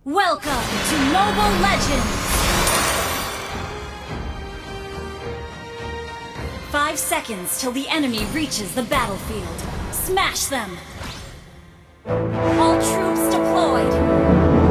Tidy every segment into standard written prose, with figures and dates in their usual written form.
Welcome to Mobile Legends! 5 seconds till the enemy reaches the battlefield. Smash them! All troops deployed!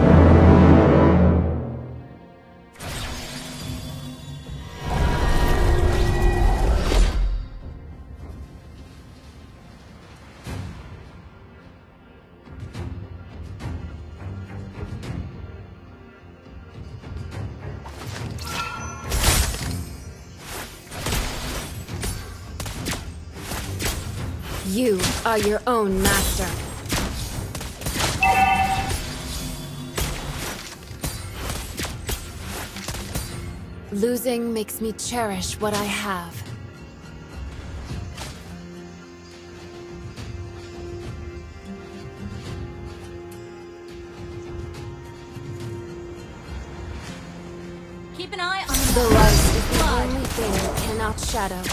You are your own master. Losing makes me cherish what I have. Keep an eye on The light is the only thing that cannot shadow.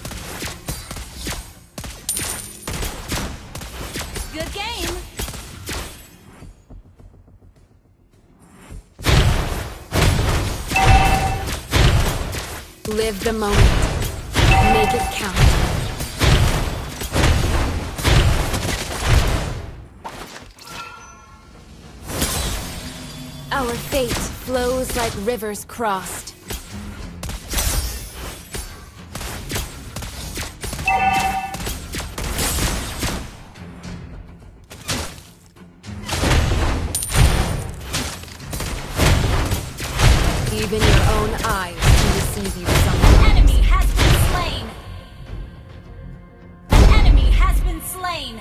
Good game! Live the moment. Make it count. Our fate flows like rivers crossed. Even your own eyes can deceive you sometimes. An enemy has been slain! An enemy has been slain!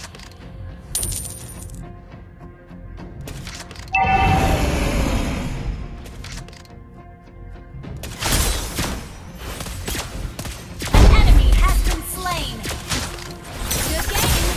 An enemy has been slain! Good game!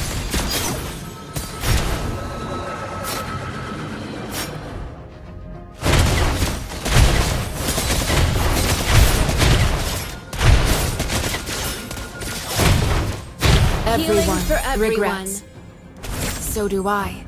Everyone for everyone. regrets. So do I.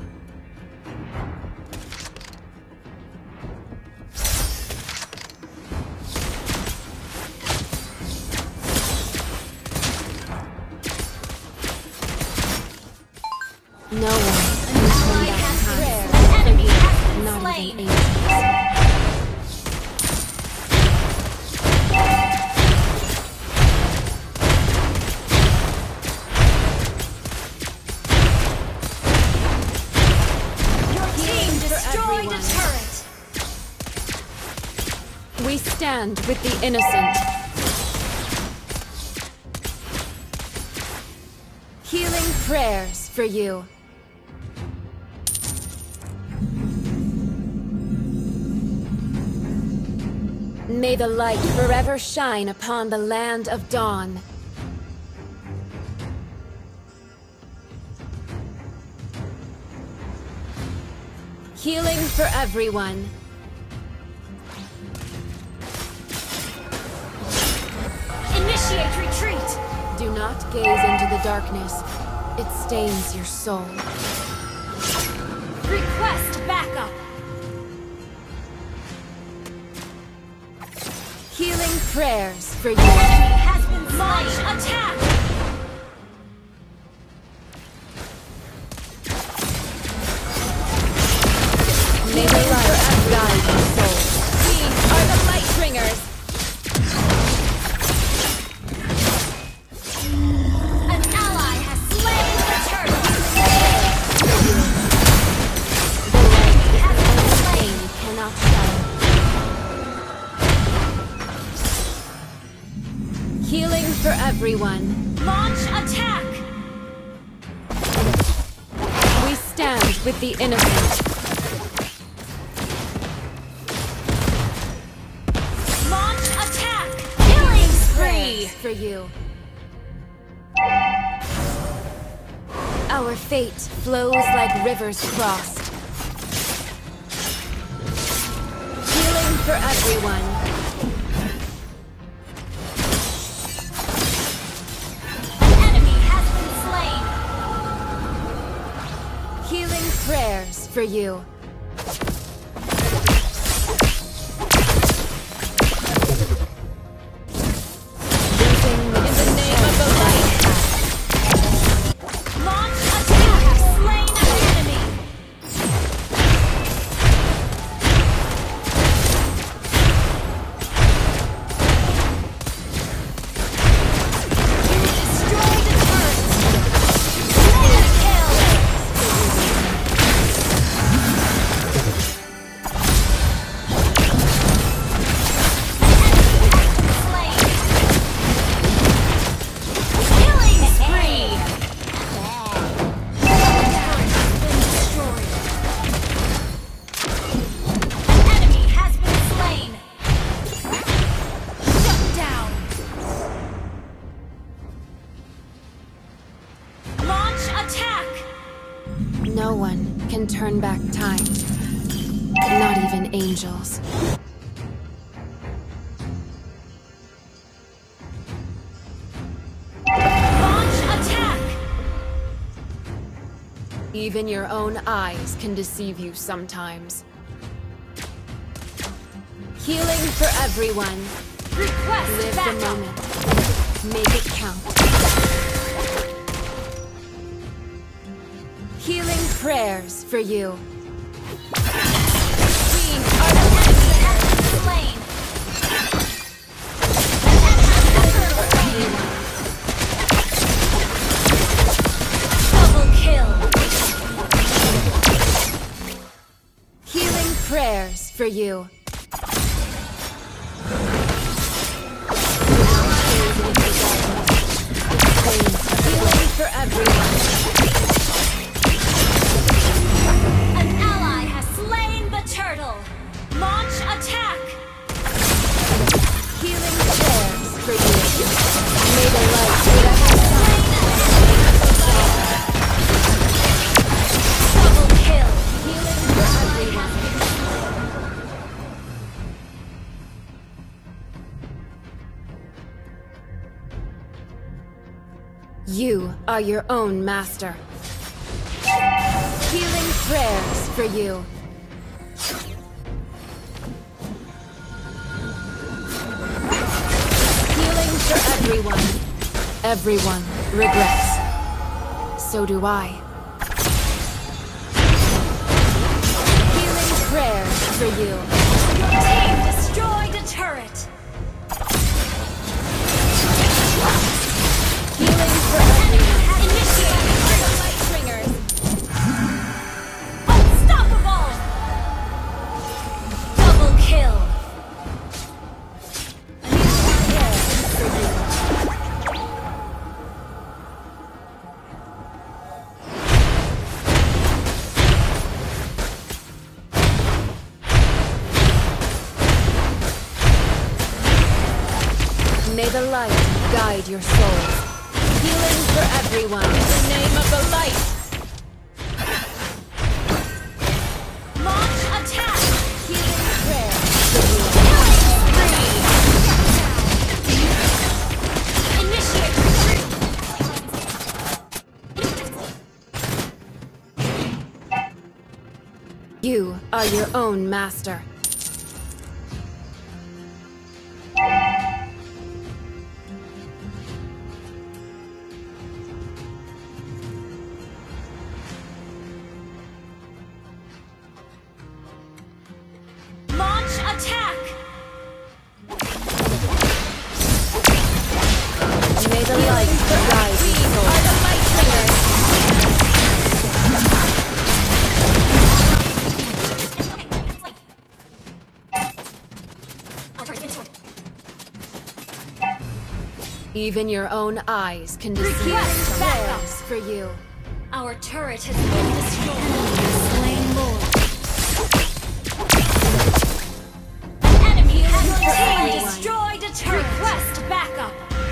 No one can turn Ally back has time. rare. An enemy has been Not slain! even angels. Your team destroyed a everyone. turret! We stand with the innocent. Healing prayers for you. May the light forever shine upon the land of dawn. Healing for everyone. Initiate retreat! Do not gaze into the darkness. It stains your soul. Request backup! Healing prayers for you. Enemy has been slain! Launch attack! May the light guide your soul. We are the light bringers. An ally has slain the turret! The light Has been is slain! you cannot shadow. Healing for everyone. Launch attack! We stand with the innocent. Launch attack! Killing spree! For you. Our fate flows like rivers crossed. Healing for everyone. Enemy has been slain! Healing prayers for you. Using in the name of the light. Launch attack! Slain an enemy! You destroyed the turret! Mega kill! No one can turn back time. Not even angels. Launch attack! Even your own eyes can deceive you sometimes. Healing for everyone. Request Live the backup! moment. Make it count. Healing prayers for you. We are the enemy has been slain! Double kill! Healing prayers for you. Healing for everyone. An ally has slain the turtle! Launch attack! Healing prayers for you. May the light be Double kill! healing for everyone. You are your own master. Healing prayers for you. Healing for everyone. Everyone regrets. So do I. Healing prayers for you. Your team destroyed a turret! Healing for everyone. Initiated The light bringers. unstoppable! Double kill! May the light guide your souls. Healing for everyone. In the name of the light. Launch attack! Healing prayer for you. Initiate! You are your own master. Launch attack! May the light guide your souls. Are the light bringers! Even your own eyes can deceive Request backup. prayers for you. Our turret has been destroyed. Enemy has team destroyed a turret. Request backup.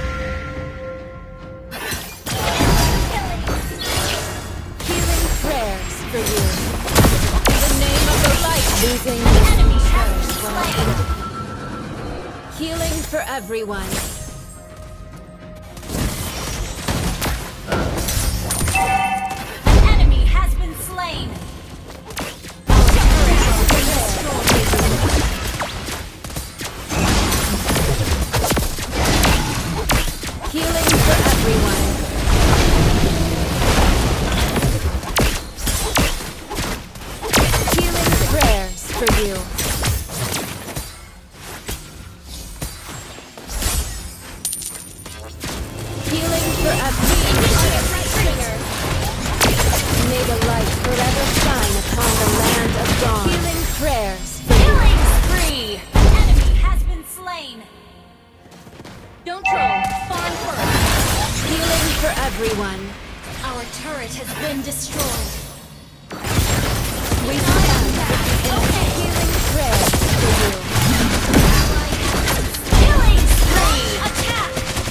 Healing prayers for you. In the name of the light. Losing Enemy has been slain. healing for everyone. Enemy has been slain. gone. Healing prayers. Killing spree! An enemy has been slain! Don't troll, spawn first! Healing for everyone. Our turret has been destroyed. We stand in healing prayers for you. Killing spree! Attack!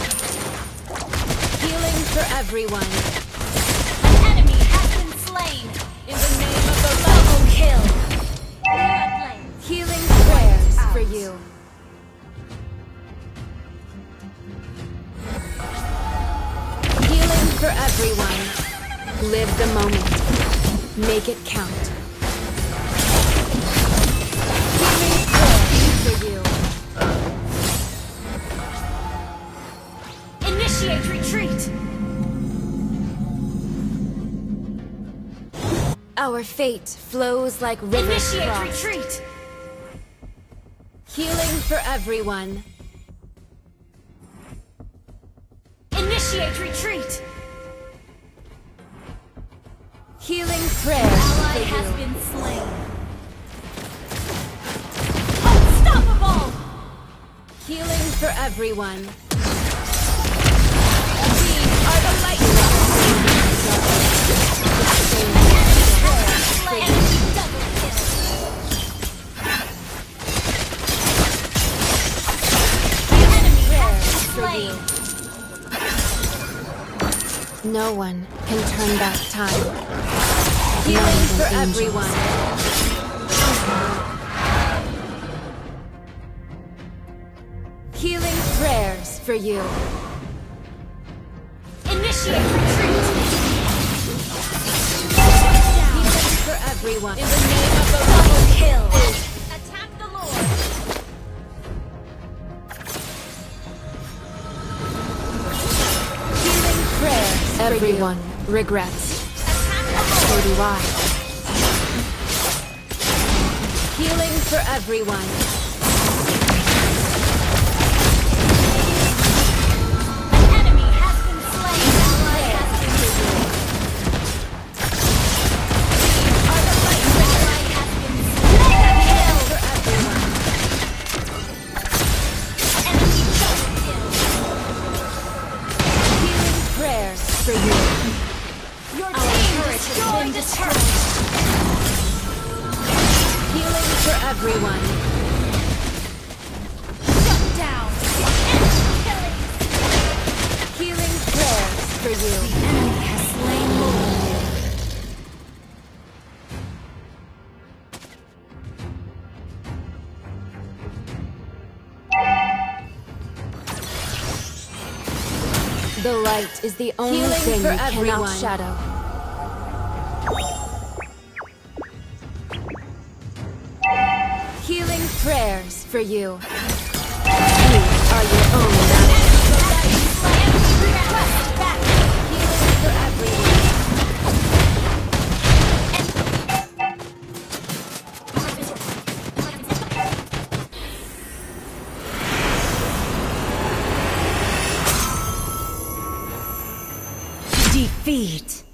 Healing for everyone. An enemy has been slain! In the name of the double kill! Healing prayers for you. Healing for everyone. Live the moment. Make it count. Healing prayers for you. Initiate retreat! Our fate flows like rivers Initiate crossed. retreat! Healing for everyone. Initiate retreat! Healing prayers Ally for has you. been slain. Unstoppable! Healing for everyone. We are the light. Enemy double kill! The enemy has been slain! No one can turn back time. Healing for everyone. Healing prayers for you. Initiate retreat! Healing for everyone. In the name of the double kill! Attack the Lord! Healing prayers. Everyone regrets. So do I. Healing for everyone. An enemy has been slain! Ally has been slain! Are the light ally has been slain! Kill For everyone. enemy double kill! Healing prayers for you. Your team has been destroyed! Healing for everyone. Shut down! Enemy killing! Healing prayers for you. Enemy has slain Lord. The light is the only Healing thing for you cannot everyone. shadow. Healing prayers for you. You are your own battle. Healing for everyone. Defeat!